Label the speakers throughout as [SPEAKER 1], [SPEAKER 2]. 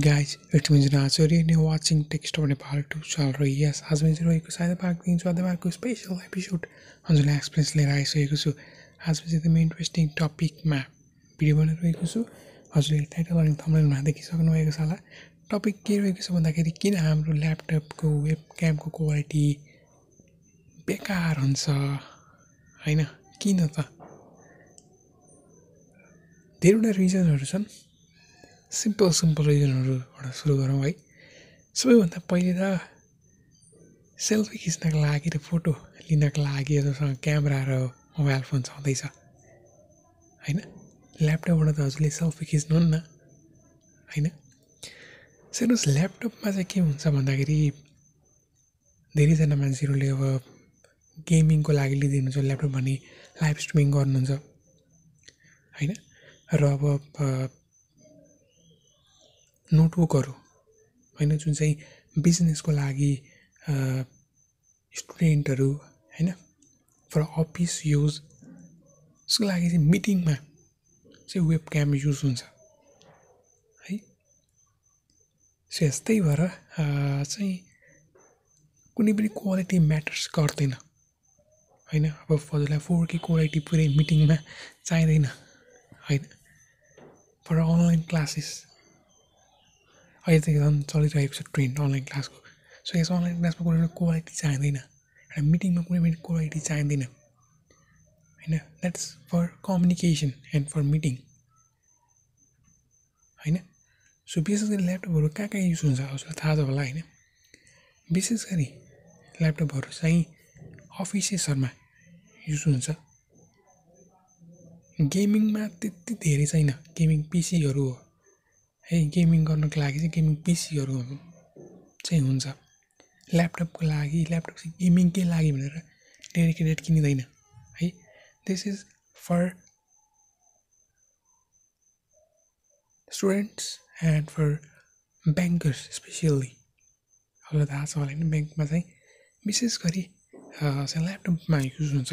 [SPEAKER 1] Guys, it's me Sorry, and you're watching Text of Nepal to Salary. Yes, as we know, you can park being so the special episode. Anjan Explains later. I say, as we see the main interesting topic map. Video one so as we title and thumbnail Madaki Sala. Topic here is one that can have laptop go webcam quality. Bekar hunsa. Haina, किन त धेरैवटा रिजनहरु छन् simple रिजनहरुबाट सुरु गरौँ है सबैभन्दा पहिले त सेल्फी खिच्नका लागि र फोटो लिनका लागि हजुरसँग क्यामेरा र मोबाइल फोन छँदैछ हैन ल्यापटपबाट त हजुरले सेल्फी खिच्नुहुन्न हैन सुन्नुस् ल्यापटपमा चाहिँ के हुन्छ भन्दाखेरि धेरैजना मान्छेहरूले अब गेमिङको लागि लिदिनुहुन्छ ल्यापटप भने लाइभ स्ट्रिमिङ गर्नुहुन्छ हैन र अब नोटबुकहरु हैन जुन चाहिँ बिजनेसको लागि स्टुडेन्टहरु हैन फर अफिस युज यसको लागि चाहिँ मिटिङमा चाहिँ वेबक्याम युज हुन्छ है यस्तै भएर चाहिँ कुनै पनि क्वालिटी म्याटर्स गर्दैन हैन अब हजुरलाई 4K क्वालिटी पुरै मिटिङमा चाहिदैन हैन फर अनलाइन क्लासेस अहिले त झन् चलिरहेको छ ट्रेन्ड अनलाइन क्लासको सो यस अनलाइन क्लासमा कुनै क्वालिटी चाहिँदैन र मिटिङमा कुनै पनि क्वालिटी चाहिँदैन हैन that's for communication and for meeting हैन सो विशेष गरी ल्यापटपहरु कहाँ युज हुन्छ हजुरलाई थाहा छ होला हैन विशेष गरी ल्यापटपहरु चाहिँ अफिसेसहरुमा युज हुन्छ गेमिङमा त्यति धेरै छैन गेमिङ पीसीहरु हो है गेमिङ गर्नको लागि चाहिँ गेमिङ पीसीहरु चाहिँ हुन्छ ल्यापटपको लागि ल्यापटप चाहिँ गेमिङकै लागि भनेर डेडिकेटेड किनिदैन है this is for students and for bankers specially हजुरलाई थाहा छ होला हैन ब्याङ्कमा चाहिँ विशेष गरी ल्यापटपमा युज हुन्छ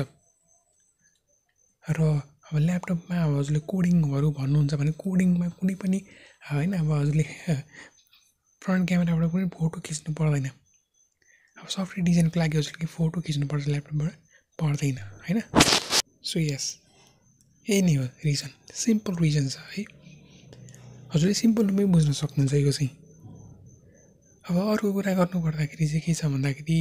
[SPEAKER 1] र अब ल्यापटपमा अब हजुरले कोडिङहरु भन्नुहुन्छ भने कोडिङमा कुनै पनि हैन अब हजुरले फ्रन्ट क्यामेराबाट कुनै फोटो खिच्नु पर्दैन अब सफ्टवेयर डिजाइनको लागि हजुरले फोटो खिच्नु पर्छ ल्यापटपबाट पर्दैन हैन सो यस यही नै हो रिजन सिम्पल रिजन छ है हजुरले सिम्पल रुपमै बुझ्न सक्नुहुन्छ यो चाहिँ अब अर्को कुरा गर्नु पर्दाखेरि चाहिँ के छ भन्दाखेरि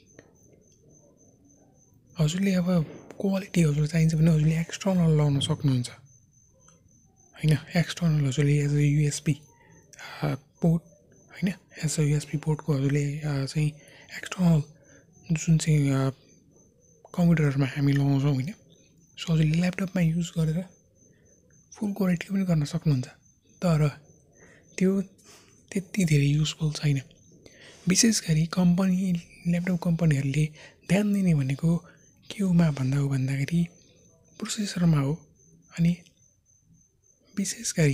[SPEAKER 1] हजुरले अब क्वालिटी हजुर चाहिन्छ भने हजुरले एक्सटर्नल लाउन सक्नुहुन्छ हैन एक्सटर्नल हजुरले एज अ यूएसबी पोर्ट हैन एज अ यूएसबी पोर्टको हजुरले चाहिँ एक्सटर्नल जुन चाहिँ कम्प्युटरमा हामी लाउँछौँ हैन सो हजुरले ल्यापटपमा युज गरेर फुल क्वालिटी पनि गर्न सक्नुहुन्छ तर त्यो त्यति धेरै युजफुल छैन विशेष गरी कम्पनी ल्यापटप कम्पनीहरूले ध्यान दिने भनेको केमा भन्दाखेरि प्रोसेसरमा हो अनि विशेष गरी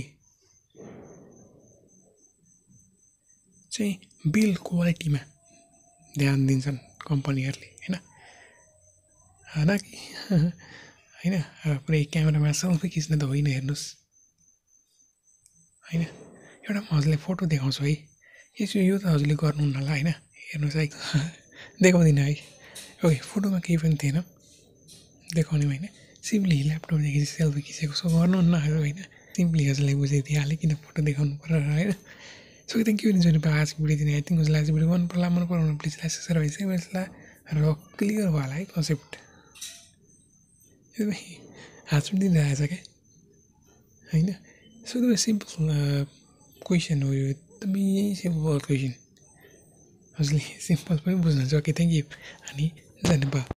[SPEAKER 1] चाहिँ बिल्ड क्वालिटीमा ध्यान दिन्छन् कम्पनीहरूले हैन हालाकि हैन पुरै क्यामेरामा सेल्फी खिच्न त होइन हेर्नुस् हैन एउटा म हजुरलाई फोटो देखाउँछु है यो त हजुरले गर्नुहुन्न होला हैन हेर्नुस् है देखाउँदिन है ओके फोटोमा केही पनि थिएन देखाउने हैन सिम्पली ल्यापटपदेखि सेल्फी खिचेको सो गर्नुहुन्न हैन सिम्पली हजुरलाई बुझाइदिइहालेँ किन फोटो देखाउनु पर्यो हैन सो थ्याङ्क यू इन्जोय आज भिडियो दिन आई थिङ्क हजुरलाई आज भिडियो मन पराउनु प्लिज लाइक सब्सक्राइब र क्लियर भयो होला है कन्सेप्ट एकदमै हात दिइरहेछ क्या हैन सो एकदमै सिम्पल क्वेसन हो यो एकदमै सिम्पल क्वेसन हजुरले सिम्पल पनि बुझ्नुहुन्छ ओके थ्याङ्क यू अनि धन्यवाद